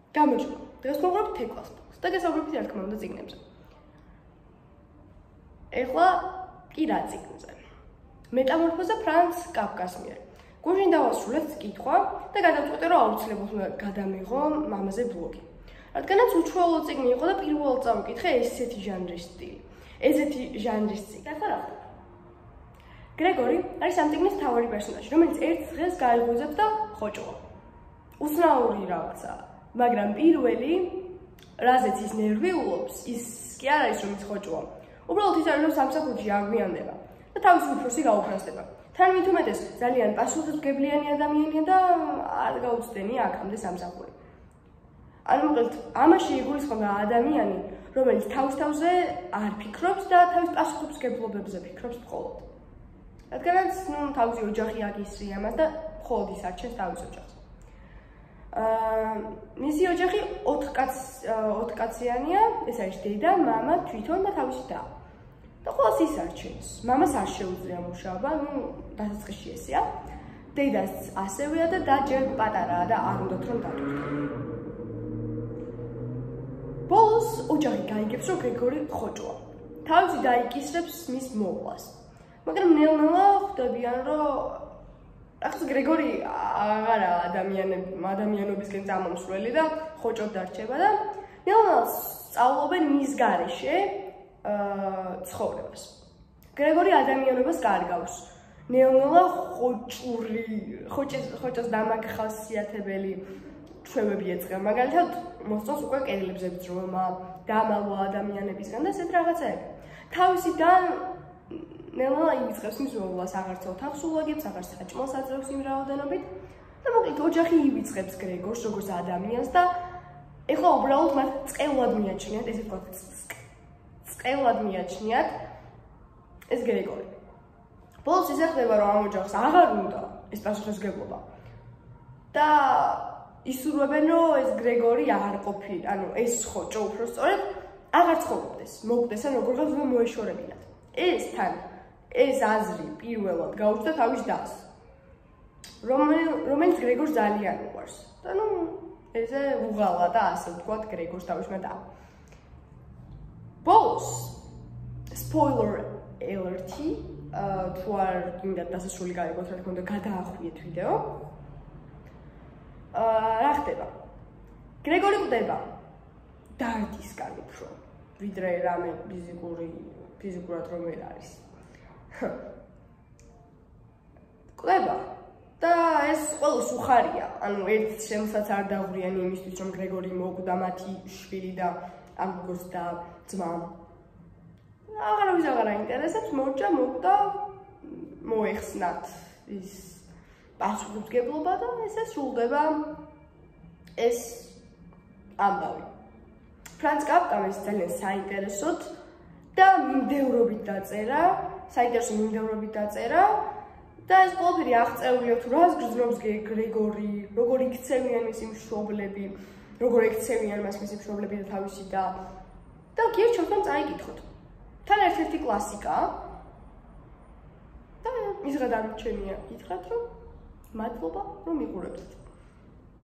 გამარჯობა. დღეს მოვუყურებთ თეკლას და გასაუბრებით რა თქმა უნდა წიგნებზე. ეხლა კი რა წიგნზე? მეტამორფოზა ფრანც კაფკას მიერ. გუშინ დავასრულეთ კითხვა და გადავწყვიტე რომ აუცილებლად უნდა გადამიღო ამაზე ბლოგი. რადგანაც უჩვეულო წიგნი იყო და პირველად წავიკითხე ესეთი ჟანრის სტილი. ესეთი ჟანრის წიგნი. ახლა რა ხდება? გრეგორი არის ამ წიგნის მთავარი პერსონაჟი, რომელიც ერთ დღეს გაიღვიძებს და ხოჭოა. უცნაური რაღაცა, მაგრამ პირველი, რაზეც ის ნერვიულობს, ის კი არ არის რომ ის ხოჭოა. უბრალოდ ის არის რომ სამსახურში აგვიანდება და თავის უფროსი გაუფრთხილდება. თან მით უმეტეს ძალიან პასუხისმგებლიანი ადამიანია და არ გაუწდენი აქამდე სამსახური. ანუ მოკლედ ამაში იგულისხმება ადამიანი, რომელიც თავზე არ ფიქრობს და თავის პასუხისმგებლობებზე ფიქრობს მხოლოდ. რადგანაც თავისი ოჯახი აკისრია მას და მხოლოდ ის არჩევს თავის ოჯახს. მისი ოჯახი 4 კაციანია, ეს არის დედა, მამა, თვითონ და თავისი და. და ყველას ის არჩევს. მამას არ შეუძლია მუშაობა, დასაწყისში ესეა. დედას ასევეა და და ჯერ პატარაა და არ უნდათ რომ დატვირთო. ბოლოს ოჯახი გაიგებს რომ გრეგორი ხოჭოა. თავისი დაიკისრებს მის მოვლას. მაგრამ ნელ-ნელა ხვდებიან რომ ახლა გრეგორი აღარა ადამიანობისკენ წამომსვლელი და ხოჭოდ დარჩება და ნელ-ნელა სწავლობენ მის გარეშე ცხოვრებას. გრეგორი ადამიანობას კარგავს. ნელ-ნელა ხოჭოს დამახასიათებელი ჩვევები ეწყება. მაგალითად, მოსწონს უკვე კედლებზე ბრძოლა, დამალვა ადამიანებისგან და ესეთ რაღაცები. თავისიდან ნელა იმიწყებს მის მოვლას, აღარც ოთახს უვაგებს, აღარც საჭმელს აძლევს იმ რაოდენობით და მოკლედ ოჯახი ივიწყებს გრეგორს როგორც ადამიანს და ეხლა უბრალოდ მათ წყევლად მიაჩნიათ, ესე ვთქვათ, წყევლად მიაჩნიათ ეს გრეგორი. ბოლოს ისე ხდება, რომ ამ ოჯახს აღარ უნდა ეს პასუხისმგებლობა და ისურვებენ, რომ ეს გრეგორი არ ყოფილ, ანუ ეს ხოჭო უფრო სწორედ აღარ ცხოვრობდეს, მოკვდეს ან როგორ ღაც მოეშორებინათ. ეს აზრი პირველად გაუჩნდა თავის დას, რომელიც გრეგორს ძალიან უყვარს. და ესე უღალა და ასე ვთქვათ გრეგორს თავისმა და. ბოლოს spoiler alert თუ არ გინდათ დასასრული გაიგოთ, რა თქმა უნდა, გადაახვიეთ ვიდეო. რა ხდება? გრეგორი კვდება დარდისგან უფრო, ვიდრე რამე ფიზიკურად რომ ვერ არის. კვდება და ეს ყველას უხარია. ანუ ერთ შემსაც არ დაუღრიან იმისთვის, რომ გრეგორი მოკვდა მათი შვილი და ამ გოგოს და ძმამ. აღარავის აღარ აინტერესებს, მორჯა მოკვდა, მოეხსნათ ის პასუხისმგებლობა და ესე სრულდება ეს ამბავი. ფრანც კაფკამ ეს ძალიან საინტერესოდ და მიმდევრობით დაწერა, და ეს ყველაფერი აღწეულია თუ რას გრძნობს გრეგორი, როგორ იქცევიან მისი მშობლები, როგორ ექცევიან მას მისი მშობლები და თავისი და გირჩევთ რომ წაიკითხოთ. თან ერთ-ერთი კლასიკაა და ის გადამრჩენია, გითხრათ რომ მადლობა რომ მიყურებთ.